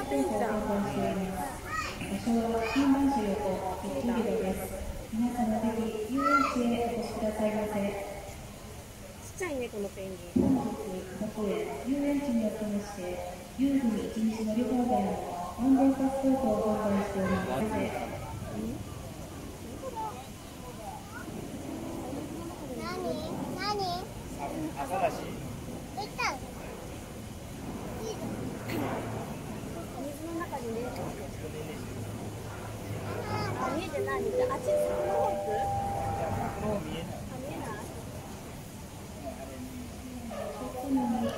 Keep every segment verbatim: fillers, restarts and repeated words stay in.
ペースを提供しております。場所は金満市横いちビルです。皆様ぜひ遊園地へお越しくださいませ。 ちっちゃいねこのペンギン。 本日国営遊園地におきまして遊具一日乗り放題のワンデーパスポートを販売しております。 朝だし。 水の中にね。あ、見えてない。あっちスノーホープ？ もう見えない。 あ、見えない。 本日は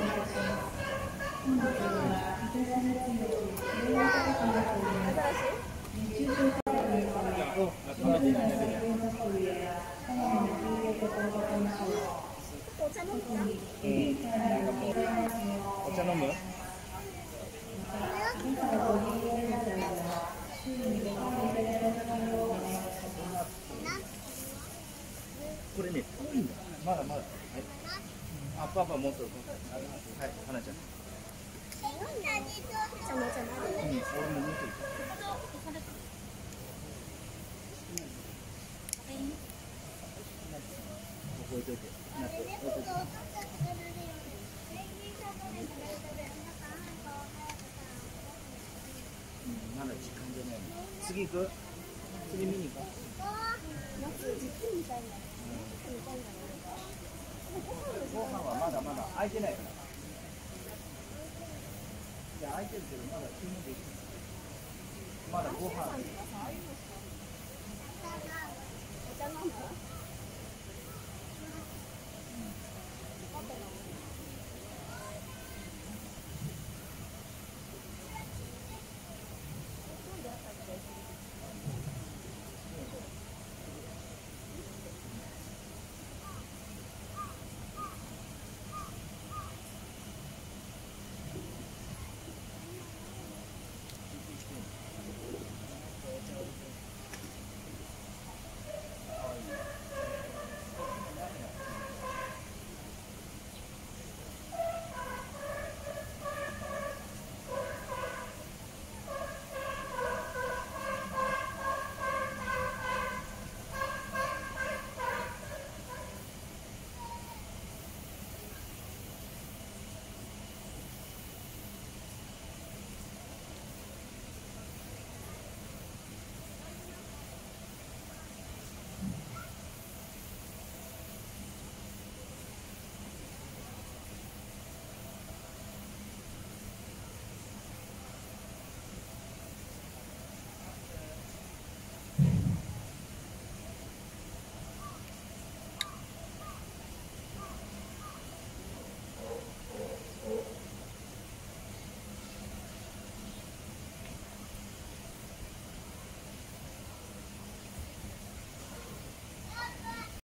日差しが強く、冷暖かくなっております。熱中症対策のため、十分な水分補給やこまめな休憩を心がけましょう。 お茶飲む？ ベビーカーにございますよ。 お茶飲む？ 今からご利用いただいたら、週にごかいいただきますをお願いします。 これね、遠いんだ。まだまだ。はい。あ、パパもっと。はい、花ちゃん。 茶のお茶もある。 うん、俺も見てる。覚えといて。なって、覚えといて。うん、まだ時間じゃないの。次行く？次見に行こう。 夏実みたいな。 ご飯はまだまだ空いてないから。いや、空いてるけど、まだ注文できない。まだご飯。 お茶飲む？